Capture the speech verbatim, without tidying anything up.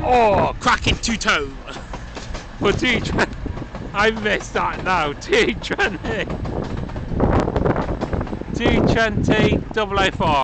Oh, cracking two-toe. But T twenty, I missed that now. T twenty, T twenty double oh four.